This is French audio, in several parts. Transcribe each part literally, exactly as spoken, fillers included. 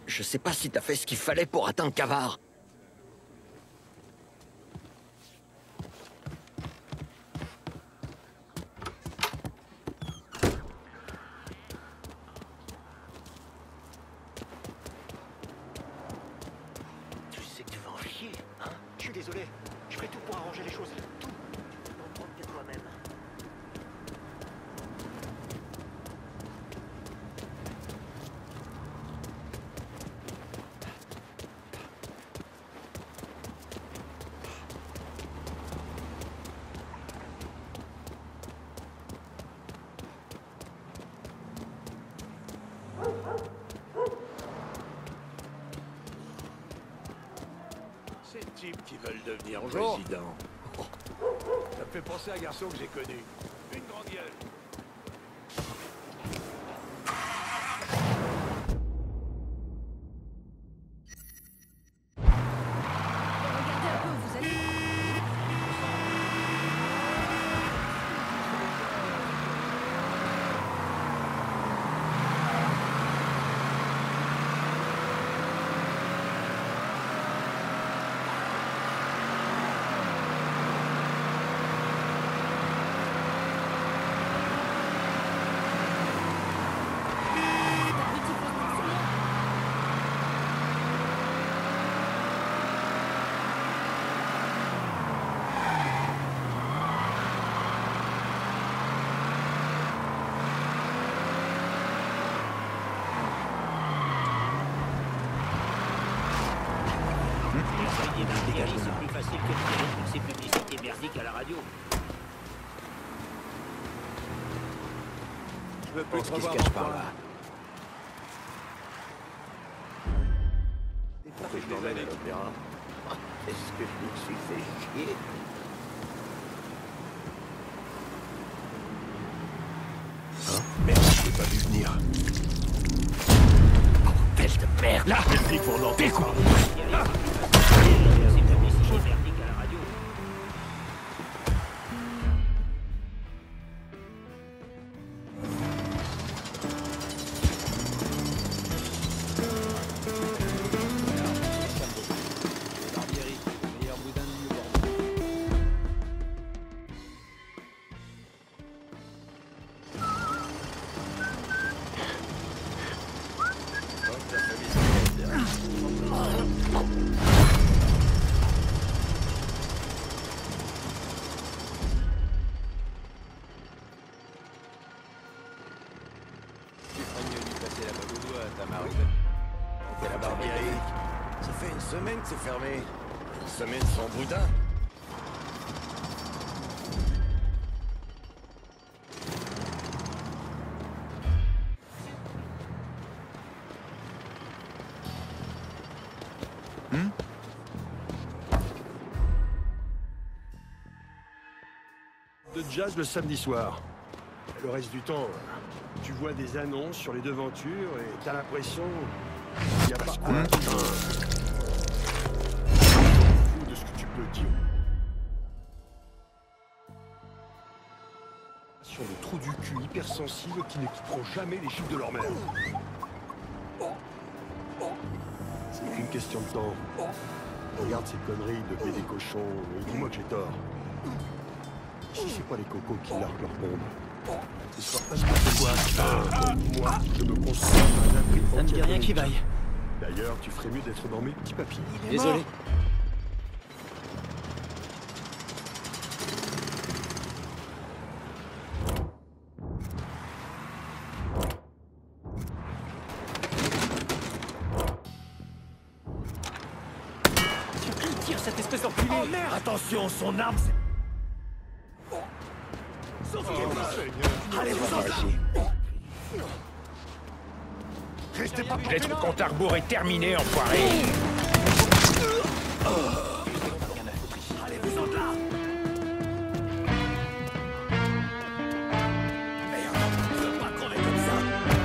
Je sais pas si t'as fait ce qu'il fallait pour atteindre Cavard. Tu sais que tu vas en chier, hein? Je suis désolé. Je ferai tout pour arranger les choses. Tout. Tu n'en prends que toi-même. Ces types qui veulent devenir Bonjour. président. Ça me fait penser à un garçon que j'ai connu. Une grande gueule. Regardez un peu, vous allez... C'est plus facile que de tirer toutes ces publicités merdiques à la radio. Je veux plus Pense te qu'il se revoir cache en par coin. là. Des Faut que je des m'emmène à années. l'opéra. Est-ce que je me suis fait chier? Hein? Merde, je t'ai pas vu venir. Bordel de merde! Là! Les flics vont dans tes coups. Ces publicités merdiques à la radio. T'es la barberie. Ça fait une semaine que c'est fermé. Une semaine sans boudin. De jazz le samedi soir. Le reste du temps, tu vois des annonces sur les devantures et t'as l'impression qu'il n'y a pas quoi. Putain. Fou de ce que tu peux dire. Sur le trou du cul hypersensible qui ne quitteront jamais les chiffres de leur mère. C'est qu'une question de temps. Regarde ces conneries de bébé cochon et dis-moi que j'ai tort. Si c'est pas les cocos qui larguent leur bombe, ce sera parce que c'est toi. Ah, moi, je me considère un abri. Ça me dit rien qui vaille. D'ailleurs, tu ferais mieux d'être dans mes petits papiers. Désolé. Sur qui il tire cette espèce d'enculé? Oh merde! Attention, son arme c'est... Allez, vous en Ici. Restez pas Lettre au compte à rebours est terminé, enfoiré. Allez-vous-en de là! Merde, je veux pas crever comme ça!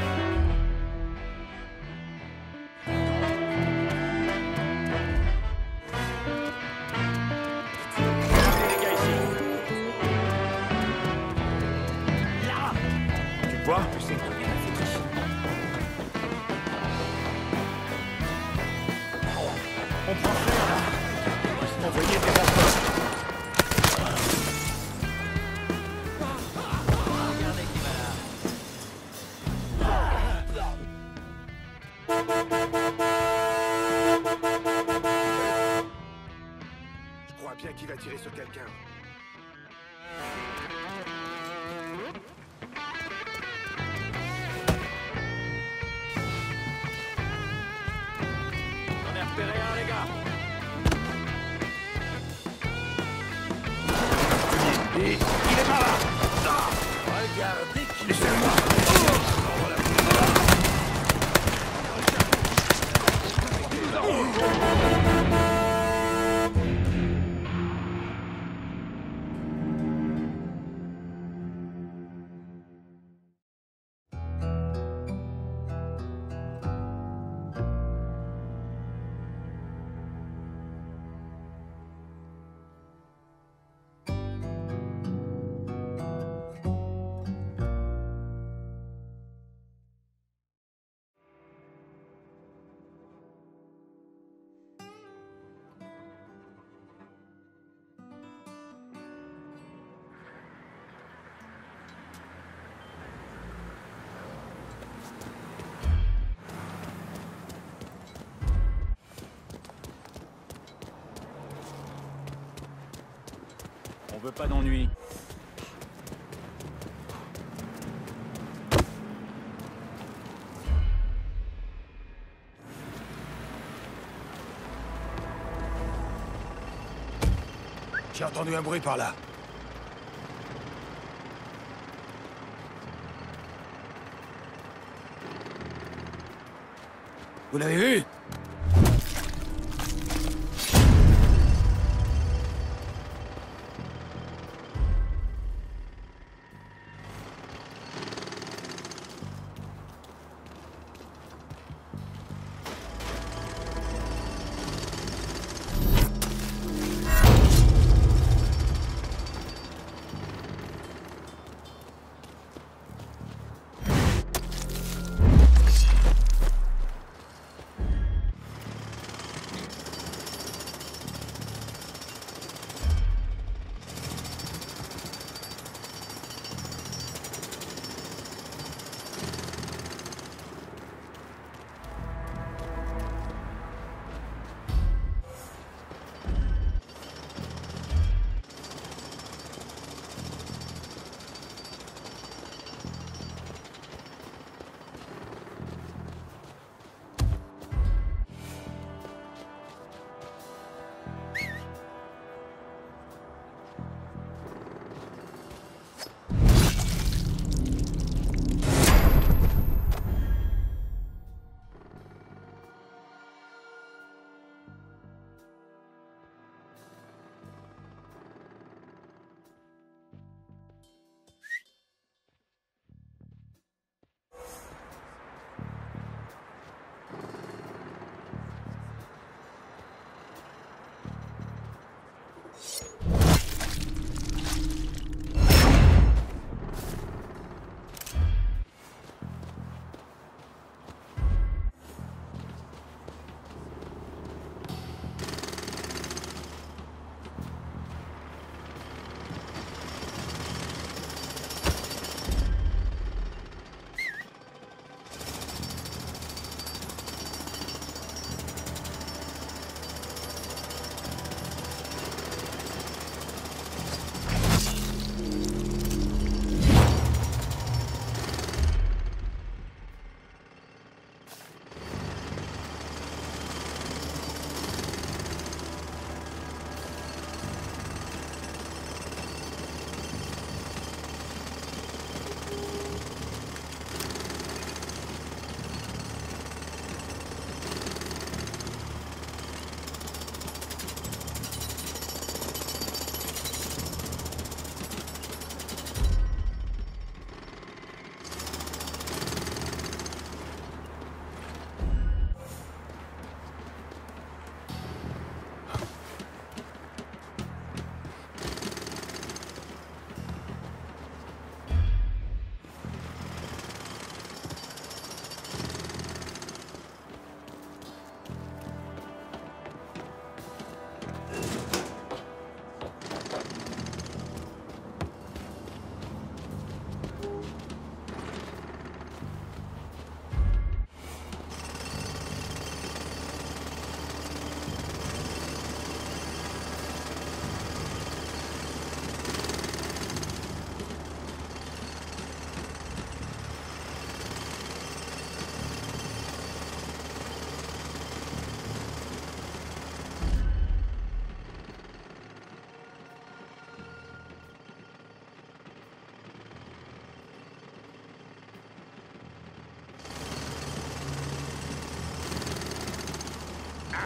Les gars ici. Là! Tu te vois? Je sais que tu viens de foutre ici. Envoyez des renforts. Regardez qui va là. Je crois bien qu'il va tirer sur quelqu'un. J'en ai repéré un, les gars. Et il est par là. Regardez qui... Laissez-le-moi. On veut pas d'ennui. J'ai entendu un bruit par là. Vous l'avez vu?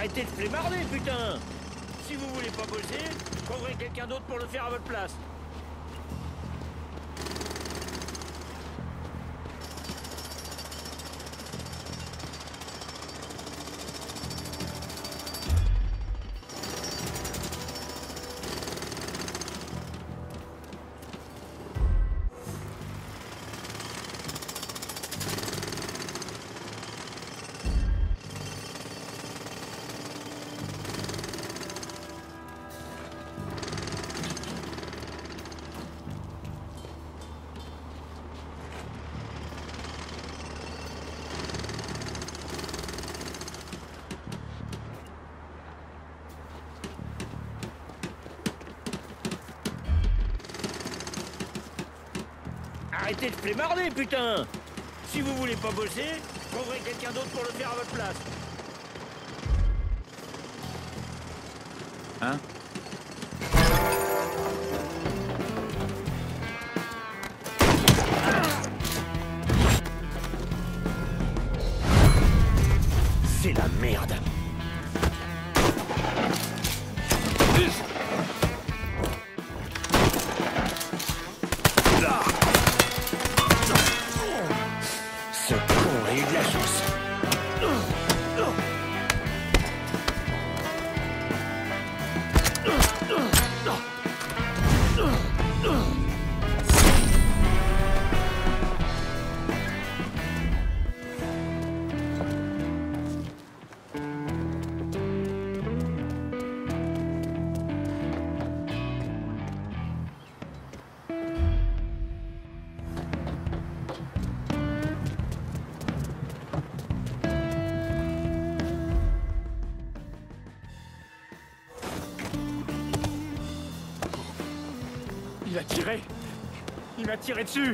Arrêtez de flémarder, putain! Si vous voulez pas bosser, trouverez quelqu'un d'autre pour le faire à votre place. Arrêtez de flémarder, putain! Si vous voulez pas bosser, trouverez quelqu'un d'autre pour le faire à votre place. Hein? C'est la merde. Ce con a eu de la chance. Il a tiré. Il m'a tiré dessus.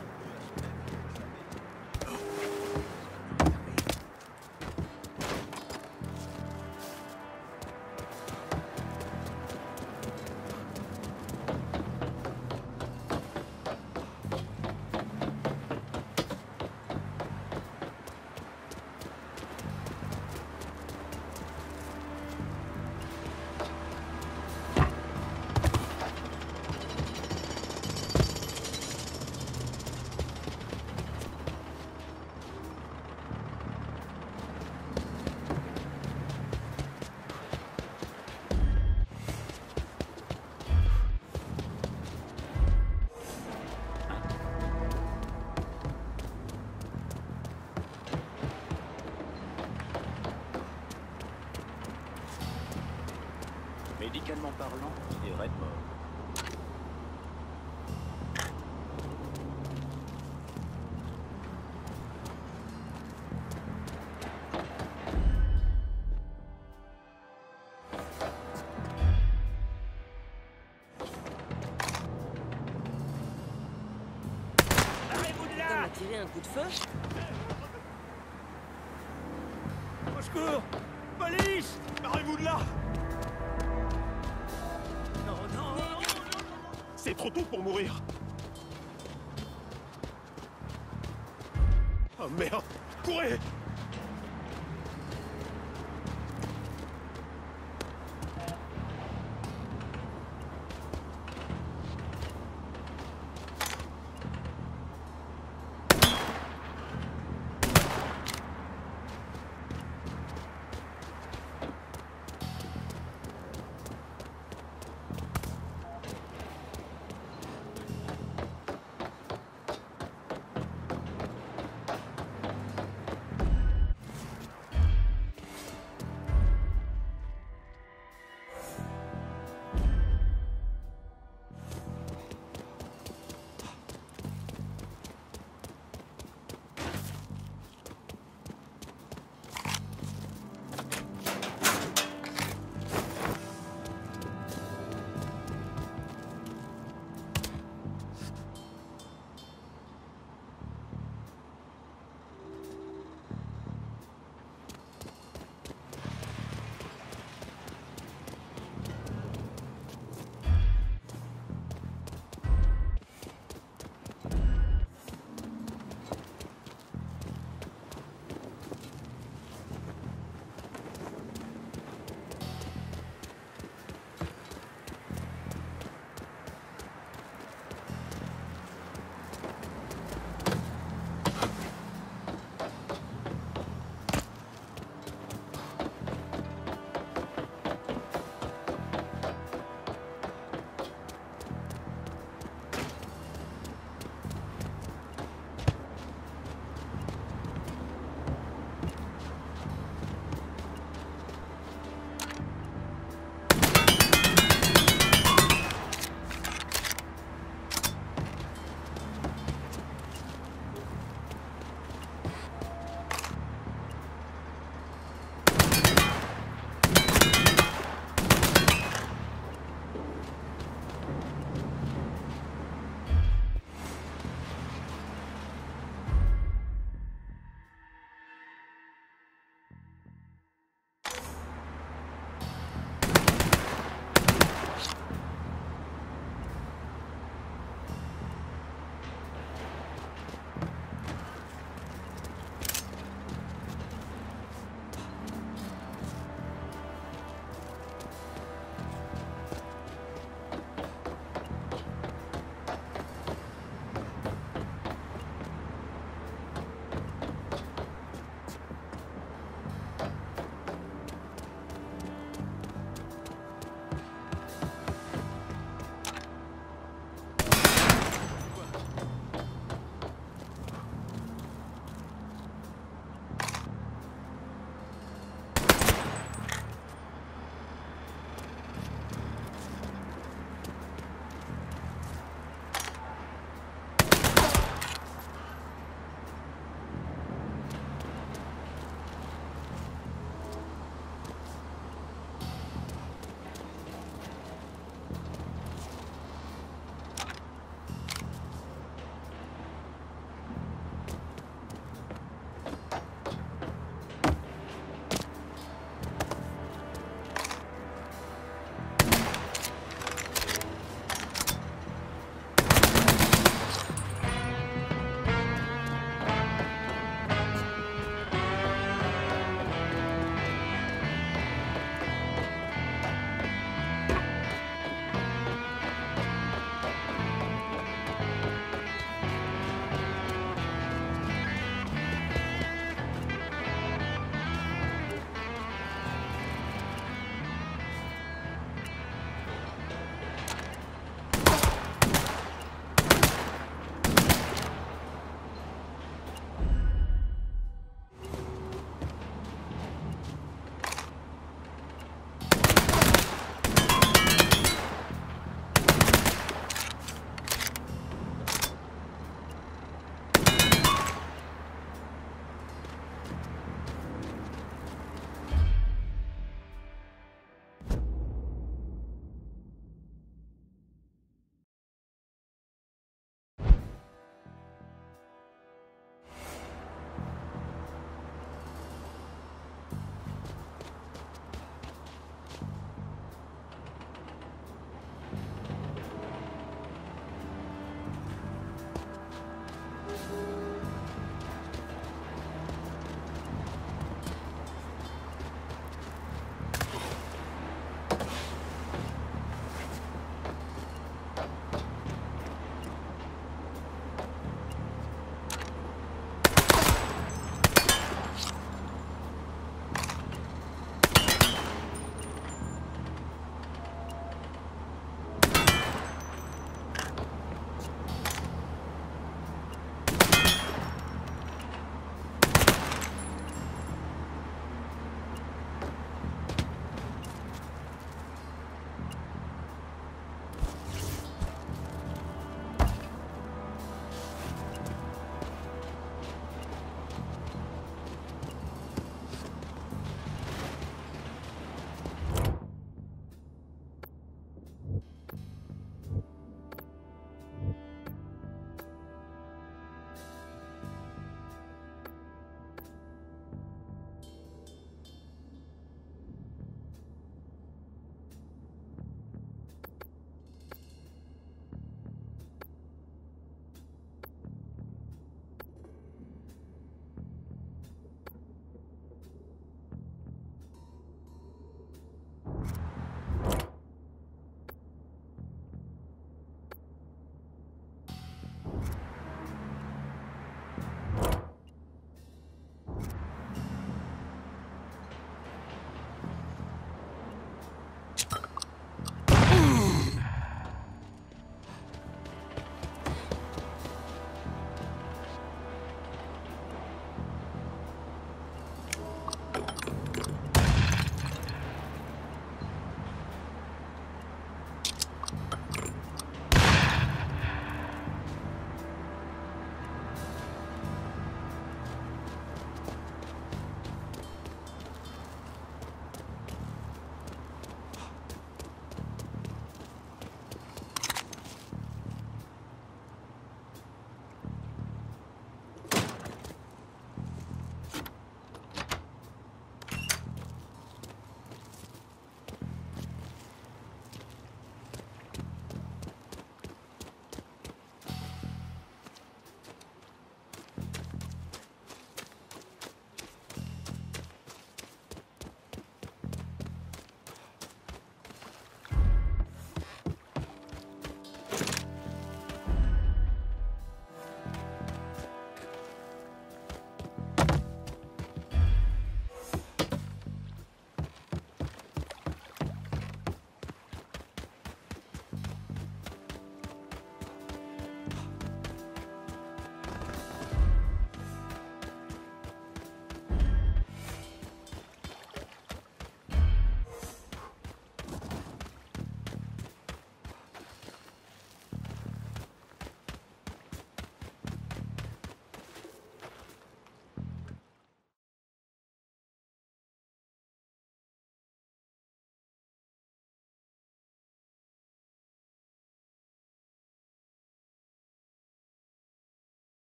Médicalement parlant, il est raide mort. Arrêtez-vous de là! T'as tiré un coup de feu? Au secours! Police! Barrez-vous de là! Non, non, non, non, non. C'est trop tôt pour mourir. Oh merde! Courez!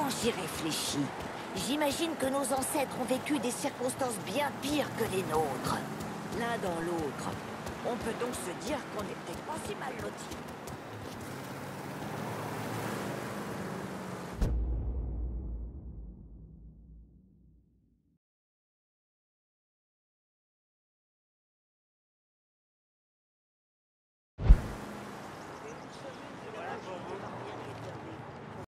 quand j'y réfléchis, j'imagine que nos ancêtres ont vécu des circonstances bien pires que les nôtres. L'un dans l'autre. On peut donc se dire qu'on n'est peut-être pas si mal lotis.